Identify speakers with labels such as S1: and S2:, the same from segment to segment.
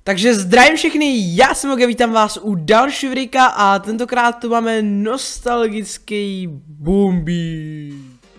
S1: Takže zdravím všechny, já jsem Oge, vítám vás u dalšího videa a tentokrát tu máme nostalgický Boombeach.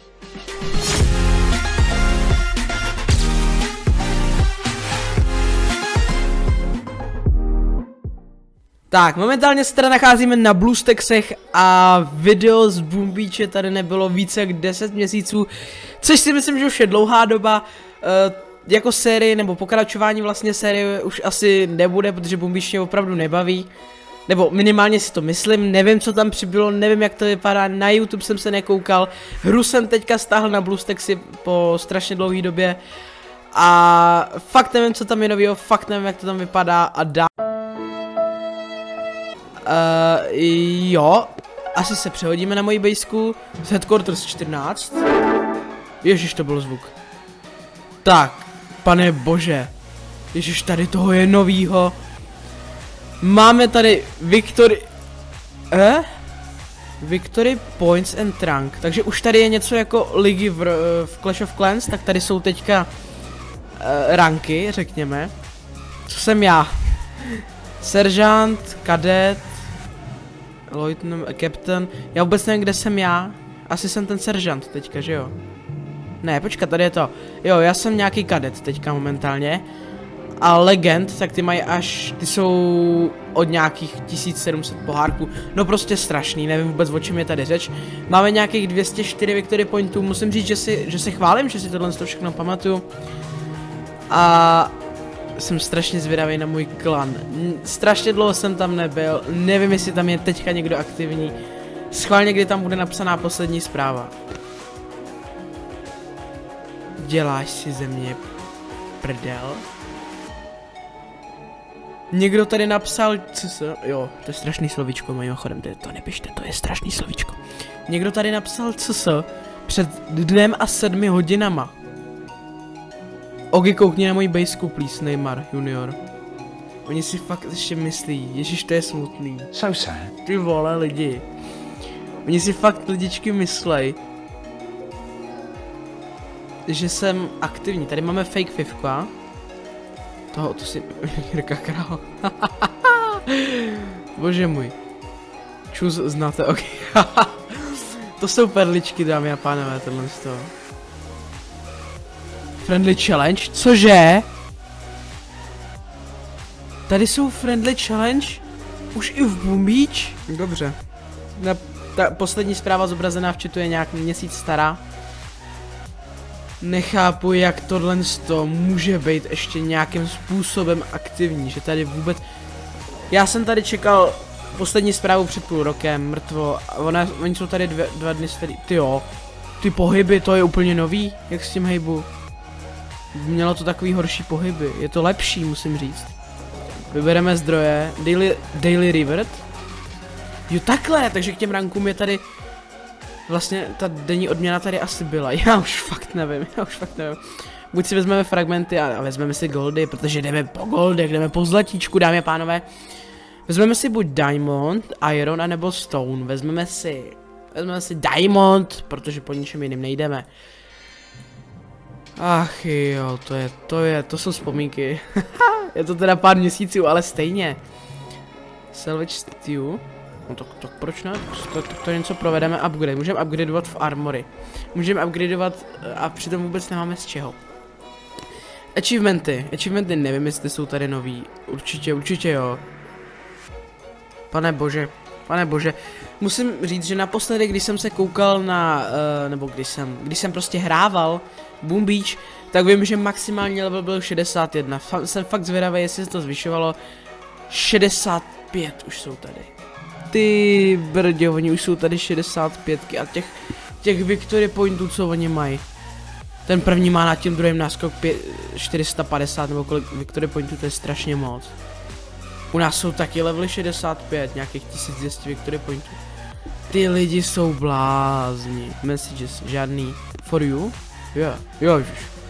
S1: Tak, momentálně se teda nacházíme na BlueStacksech a video z Boombeache tady nebylo více jak 10 měsíců, což si myslím, že už je dlouhá doba. Jako série nebo pokračování vlastně série už asi nebude, protože Boombeach mě opravdu nebaví. Nebo minimálně si to myslím, nevím co tam přibylo, nevím jak to vypadá, na YouTube jsem se nekoukal. Hru jsem teďka stáhl na BlueStacksy po strašně dlouhé době. A fakt nevím co tam je novýho, fakt nevím jak to tam vypadá a dá. Jo, asi se přehodíme na moji baseku z Headquarters 14. Ježiš, to byl zvuk. Tak, pane bože. Ježiš, tady toho je novýho. Máme tady Victory Points and Rank. Takže už tady je něco jako ligy v Clash of Clans, tak tady jsou teďka ranky, řekněme. Co jsem já? Seržant, kadet, lieutenant, captain. Já vůbec nevím, kde jsem já. Asi jsem ten seržant teďka, že jo? Ne, počkat, tady je to. Jo, já jsem nějaký kadet teďka momentálně. A legend, tak ty mají ty jsou od nějakých 1700 pohárků. No prostě strašný, nevím vůbec o čem je tady řeč. Máme nějakých 204 victory pointů, musím říct, že se chválím, že si tohle všechno pamatuju. A jsem strašně zvědavý na můj klan. Strašně dlouho jsem tam nebyl, nevím jestli tam je teďka někdo aktivní. Schválně, kdy tam bude napsaná poslední zpráva. Děláš si ze mě prdel? Někdo tady napsal, jo, to je strašný slovíčko, mimochodem, to nepište, to je strašný slovíčko. Někdo tady napsal před dnem a 7 hodinama. Ogi, koukni na moji baseku, please, Neymar junior. Oni si fakt ještě myslí, ježiš, to je smutný.
S2: So sad.
S1: Ty vole lidi. Oni si fakt lidičky myslej, že jsem aktivní. Tady máme fake fivka. To si Jirka král. Bože můj. Čus znáte, ok. To jsou perličky, dámy a pánové, tohle z toho. Friendly challenge? Cože? Tady jsou friendly challenge? Už i v Boombeach? Dobře. Ta poslední zpráva zobrazená v chatu je nějak měsíc stará. Nechápu, jak tohle může být ještě nějakým způsobem aktivní, že tady vůbec... Já jsem tady čekal poslední zprávu před půl rokem, mrtvo, a oni jsou tady dva dny starý. Ty pohyby, to je úplně nový, jak s tím hejbu. Mělo to takový horší pohyby, je to lepší, musím říct. Vybereme zdroje, Daily Reward. Jo takhle, takže k těm rankům je tady... Vlastně ta denní odměna tady asi byla, já už fakt nevím. Buď si vezmeme fragmenty a vezmeme si goldy, protože jdeme po goldech, jdeme po zlatíčku, dámy a pánové. Vezmeme si buď diamond, iron, anebo stone, vezmeme si diamond, protože po ničem jiným nejdeme. Ach jo, to jsou vzpomínky. Je to teda pár měsíců, ale stejně. Salvage stew. No tak proč ne? To něco provedeme upgrade. Můžeme upgradeovat v armory. Můžeme upgradeovat a přitom vůbec nemáme z čeho. Achievementy nevím jestli jsou tady nový. Určitě jo. Pane bože. Musím říct, že naposledy, když jsem se koukal na, nebo když jsem prostě hrával Boombeach, tak vím, že maximální level byl 61. Jsem fakt zvědavý, jestli se to zvyšovalo. 65 už jsou tady. Ty brdě, oni už jsou tady 65 a těch victory pointů, co oni mají. Ten první má nad tím druhým náskok 450 nebo kolik victory pointů, to je strašně moc. U nás jsou taky levely 65, nějakých 1200 victory pointů. Ty lidi jsou blázni. Messages, žádný. For you? Jo.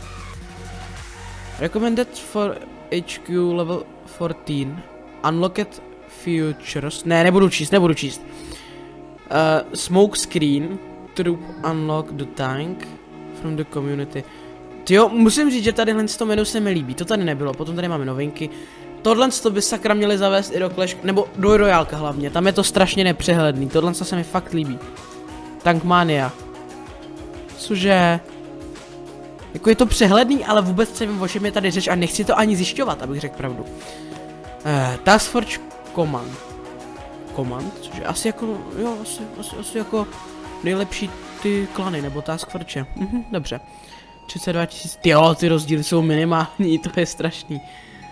S1: Recommended for HQ level 14. Unlocked futures. Ne, nebudu číst. Smoke screen. Troop unlock the tank from the community. Tyjo, musím říct, že tadyhle z toho menu se mi líbí. To tady nebylo. Potom tady máme novinky. Tohle by sakra měli zavést i do Clash, nebo do Royálka hlavně, tam je to strašně nepřehledný, tohle se mi fakt líbí. Tankmania. Cože? Jako je to přehledný, ale vůbec nevím, o čem je tady řeč a nechci to ani zjišťovat, abych řekl pravdu. Task Force Command, což je asi jako, jo, asi jako nejlepší ty klany, nebo Task Force. Dobře. 32 000, ty rozdíly jsou minimální, to je strašný.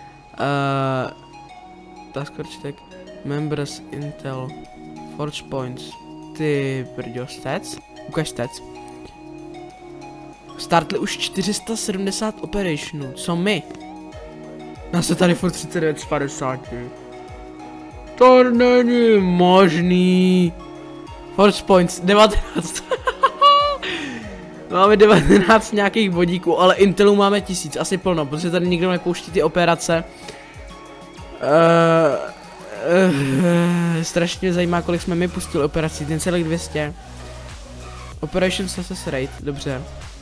S1: Task Force tak, Members, Intel, Forge Points, ty brďo, stats, ukaž stats. Startli už 470 operationů, co my? Nás je tady furt 39 z 50. To není možný. Forge Points, 19. Máme 19 nějakých bodíků, ale Intelu máme 1000, asi plno, protože tady nikdo nepouští ty operace. Strašně zajímá, kolik jsme my pustili operací, 1,200. Operation Success Rate, dobře.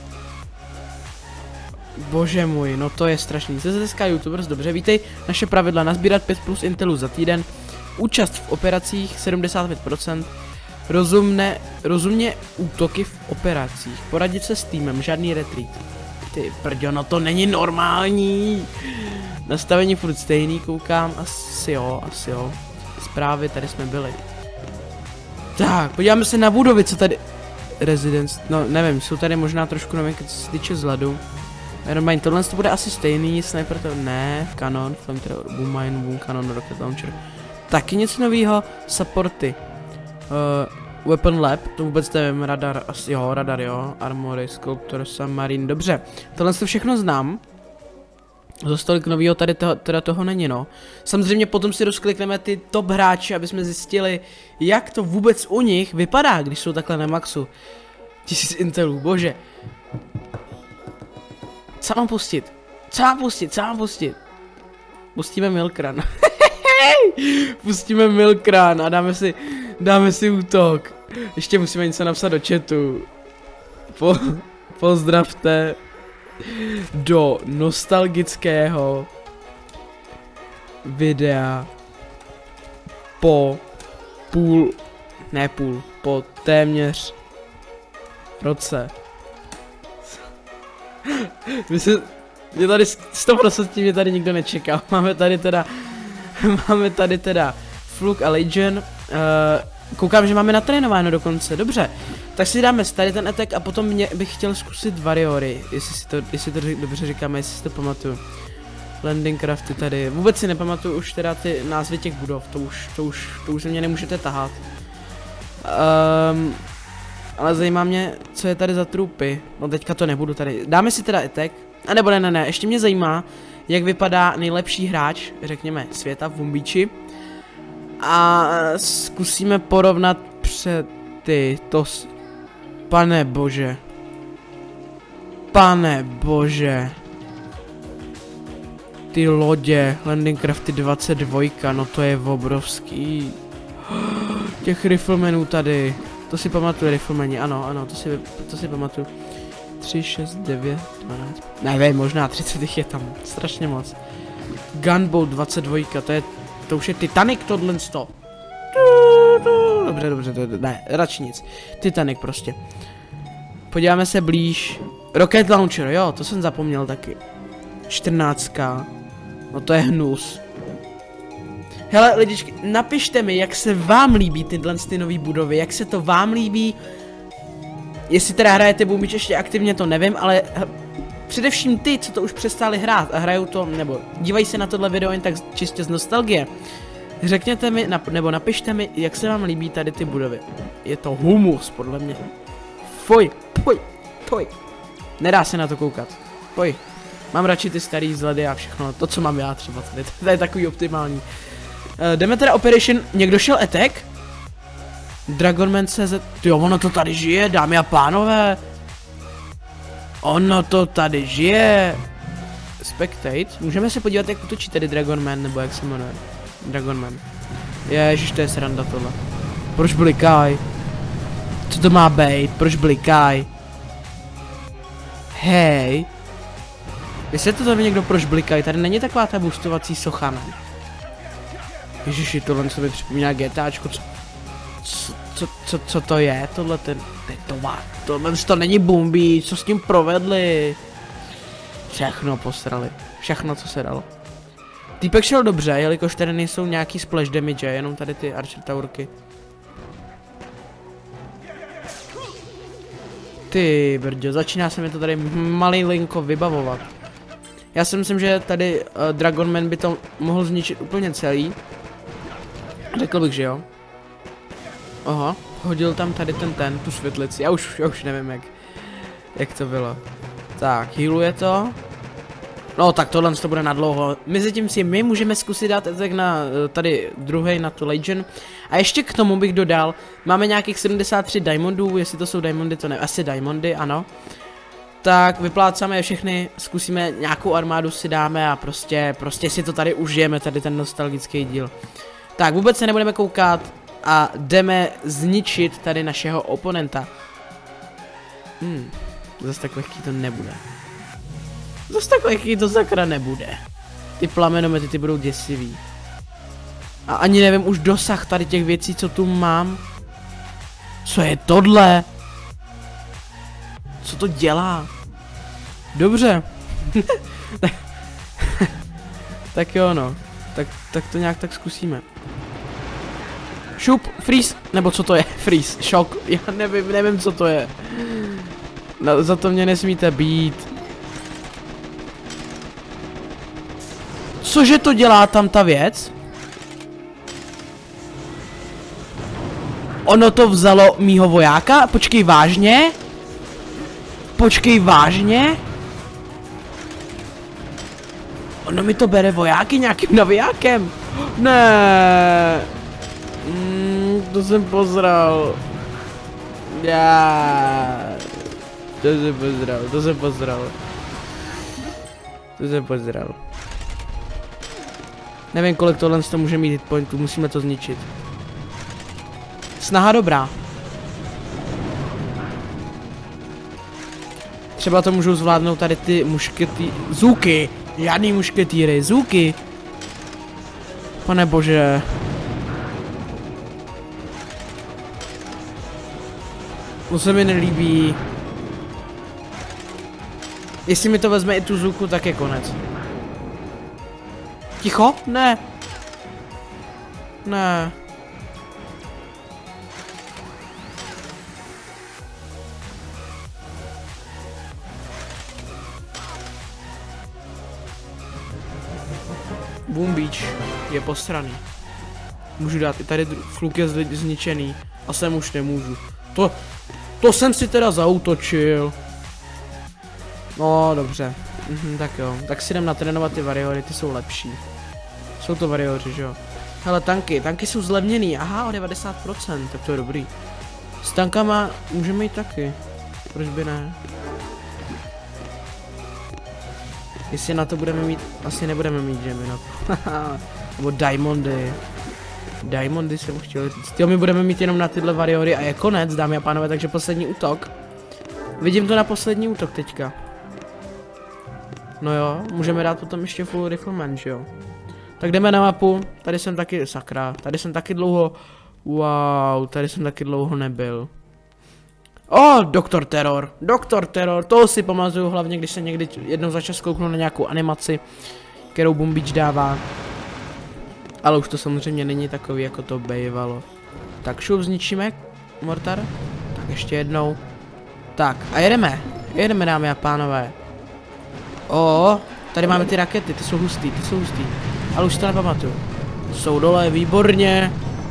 S1: Bože můj, no to je strašný. CZSK YouTubers, dobře, vítej. Naše pravidla: nazbírat 5 plus Intelu za týden, účast v operacích 75%, rozumně útoky v operacích, poradit se s týmem, žádný retreat. Ty prďo, no to není normální. Nastavení furt stejný, koukám, asi jo. Zprávy, tady jsme byli. Tak, podíváme se na budovy, co tady... Residence, no nevím, jsou tady možná trošku novinky, co se týče vzhledu. Nevermind, tohle to bude asi stejný, sniper to ne, kanon, flamethrower, boom mine, boom cannon, rocket launcher. Taky něco novýho, supporty. Weapon lab, to vůbec nevím, radar, asi jo, radar jo, armory, sculptor, submarine, dobře. Tohle to všechno znám. Zase tolik novýho tady toho není, no. Samozřejmě potom si rozklikneme ty top hráče, aby jsme zjistili, jak to vůbec u nich vypadá, když jsou takhle na maxu. 1000 intelů, bože. Co mám pustit? Pustíme Milkran. Pustíme Milkran a dáme si útok. Ještě musíme něco napsat do chatu. Pozdravte do nostalgického videa po po téměř roce. Mě tady 100% mě tady nikdo nečekal. Máme tady teda Fluk a Legion. Koukám, že máme natrénováno dokonce, dobře. Tak si dáme tady ten attack a potom bych chtěl zkusit Warriory, jestli to dobře říkáme, jestli si to pamatuju. Landing crafty tady, vůbec si nepamatuju už teda ty názvy těch budov, to už se mě nemůžete tahat. Ale zajímá mě, co je tady za trupy, no teďka to nebudu tady, dáme si teda attack, a nebo ne, ještě mě zajímá, jak vypadá nejlepší hráč, řekněme, světa v Bombíči. A zkusíme porovnat před Pane bože. Ty lodě, Landing Crafty 22, no to je obrovský. Těch riflemenů tady, to si pamatuju, riflemeni, ano, to si pamatuju. 3, 6, 9, 12, nevím, možná 30 jich je tam, strašně moc. Gunboat 22, to už je Titanic tohle sto. Dobře, ne, radši nic. Titanic prostě. Podíváme se blíž. Rocket Launcher, jo, to jsem zapomněl taky. 14. No to je hnus. Hele, lidičky, napište mi, jak se vám líbí tyhle ty nový budovy, jak se to vám líbí. Jestli teda hrajete Boombič ještě aktivně, to nevím, ale především ty, co to už přestali hrát a hrajou to, nebo dívají se na tohle video jen tak čistě z nostalgie. Řekněte mi, nebo napište mi, jak se vám líbí tady ty budovy. Je to humus, podle mě. Fuj. Nedá se na to koukat. Fuj. Mám radši ty starý vzhledy a všechno, to co mám já třeba tady, to je takový optimální. Jdeme teda Operation, někdo šel attack? Dragonman CZ, jo, ono to tady žije, dámy a pánové. Ono to tady žije. Spectate, můžeme se podívat, jak útočí tady Dragonman, nebo jak se jmenuje. Dragonman. Ježiš, to je sranda tohle. Proč blikaj? Co to má být? Proč blikaj? Hej. Vysvětlete mi někdo, proč blikaj? Tady není taková ta boostovací socha, ne? Ježiši, tohle se mi připomíná GTAčko, co to je? Tohle to není Boom, co s tím provedli? Všechno posrali, všechno co se dalo. Týpek šel dobře, jelikož tady nejsou nějaký splash damage, jenom tady ty Archer Towerky. Ty brďo, začíná se mi to tady malinko vybavovat. Já si myslím, že tady Dragon Man by to mohl zničit úplně celý. Řekl bych, že jo. Aha, hodil tam tady tu světlici, já už nevím jak to bylo. Tak, healuje to. No tak tohle to bude na dlouho. Mezitím si my můžeme zkusit dát attack na tady druhý na tu Legion. A ještě k tomu bych dodal, máme nějakých 73 diamondů, jestli to jsou diamondy, to ne, asi diamondy, ano. Tak vyplácáme je všechny, zkusíme nějakou armádu si dáme a prostě si to tady užijeme, tady ten nostalgický díl. Tak vůbec se nebudeme koukat a jdeme zničit tady našeho oponenta. Zase tak lehký to nebude. Zase tak lehký to sakra nebude. Ty plamenomety, ty budou děsivý. A ani nevím už dosah tady těch věcí, co tu mám. Co je tohle? Co to dělá? Dobře. Tak jo no. Tak to nějak tak zkusíme. Šup, freeze, nebo co to je? Freeze, šok, já nevím co to je. No, za to mě nesmíte být. Cože to dělá tam ta věc? Ono to vzalo mýho vojáka? Počkej, vážně? Počkej, vážně? Ono mi to bere vojáky nějakým navijákem? Ne. To jsem pozral. To jsem pozral. Nevím, kolik tohle to může mít hitpointů, musíme to zničit. Snaha dobrá. Třeba to můžou zvládnout tady ty mušketý... Zůky! Žádný mušketýry, zůky! Pane bože. To se mi nelíbí. Jestli mi to vezme i tu zůku, tak je konec. Ticho? Ne. Ne. Boom Beach je posraný. Můžu dát i tady fluk je zničený. A sem už nemůžu. To jsem si teda zaútočil. No dobře. Tak jo. Tak si jdem natrénovat ty variory, ty jsou lepší. Jsou to varioři, že jo. Hele, tanky jsou zlevněný. Aha, o 90%, tak to je dobrý. S tankama můžeme jít taky. Proč by ne? Jestli na to budeme mít, asi nebudeme mít, že my na to. Nebo diamondy. Diamondy jsem chtěl říct. Jo, my budeme mít jenom na tyhle variory a je konec, dámy a pánové, takže poslední útok. Vidím to na poslední útok teďka. No jo, můžeme dát potom ještě full rifleman, že jo. Tak jdeme na mapu, tady jsem taky, sakra, tady jsem taky dlouho, wow, tady jsem taky dlouho nebyl. Doktor Terror, toho si pamatuju hlavně, když se někdy jednou za čas kouknu na nějakou animaci, kterou Boom Beach dává. Ale už to samozřejmě není takový, jako to bývalo. Tak šup, zničíme mortar. Tak ještě jednou. Tak a jedeme, dámy a pánové. Tady máme ty rakety, ty jsou hustý. Ale už si to nepamatuju. Jsou dole, výborně.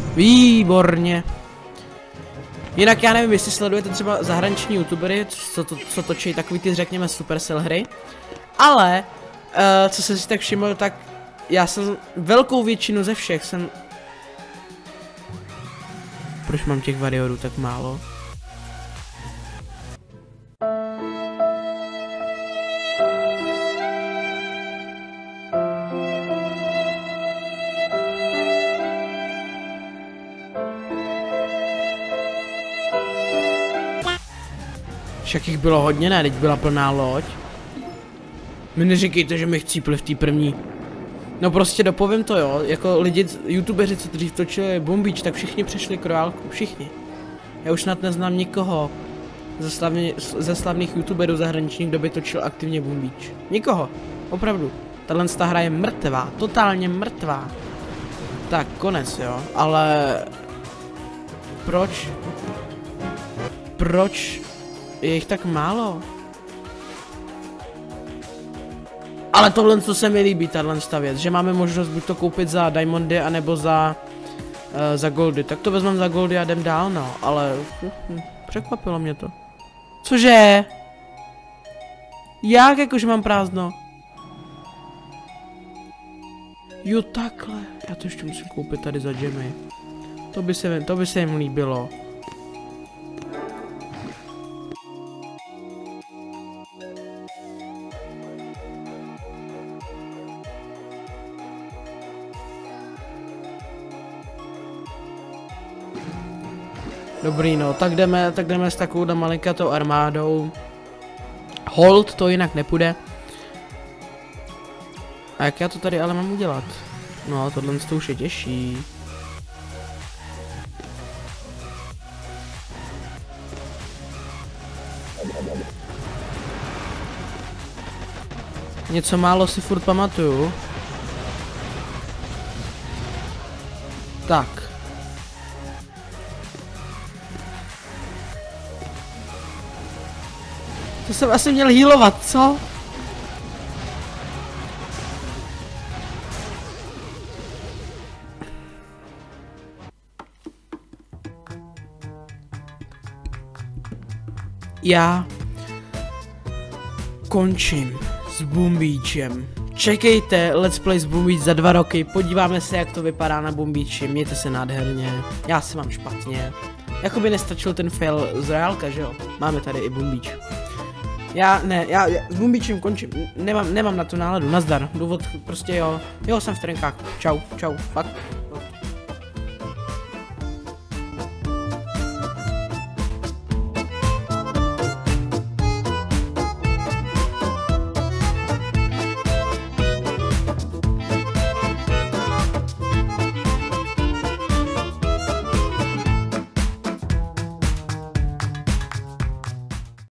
S1: Jinak já nevím, jestli sledujete třeba zahraniční youtubery, co točí takový ty, řekněme, Supercell hry. Ale, co jsem si tak všiml, tak já jsem velkou většinu ze všech jsem... Proč mám těch variorů tak málo? Však jich bylo hodně, ne? Teď byla plná loď. Mi neříkejte, že mi chcípli v té první. No prostě dopovím to jo, jako lidi, youtubeři, co dřív točili Boom Beach, tak všichni přešli k Royálku, všichni. Já už snad neznám nikoho ze slavných youtuberů zahraničních, kdo by točil aktivně Boom Beach. Nikoho, opravdu. Tahle hra je mrtvá, totálně mrtvá. Tak, konec jo, ale... Proč? Proč je jich tak málo? Ale tohle, co se mi líbí, tato věc, že máme možnost buď to koupit za diamondy, anebo za goldy. Tak to vezmeme za goldy a jdem dál, no, ale překvapilo mě to. Cože? Jak jakože mám prázdno? Jo, takhle. Já to ještě musím koupit tady za Jimmy. To by se jim líbilo. Dobrý no, tak jdeme s takovou malinkatou armádou. Hold to jinak nepůjde. A jak já to tady ale mám udělat? No, tohle to už je těžší. Něco málo si furt pamatuju. Tak. To jsem asi měl healovat, co? Já končím s Boom Beachem. Čekejte Let's Play s Boom Beach za 2 roky, podíváme se, jak to vypadá na Boom Beachi, mějte se nádherně, já se mám špatně. Jakoby nestačil ten fail z Royálka, že jo? Máme tady i Boom Beach. Já s Boom Beachem končím, nemám na to náladu, nazdar, důvod prostě jo, jsem v trenkách, čau, fakt.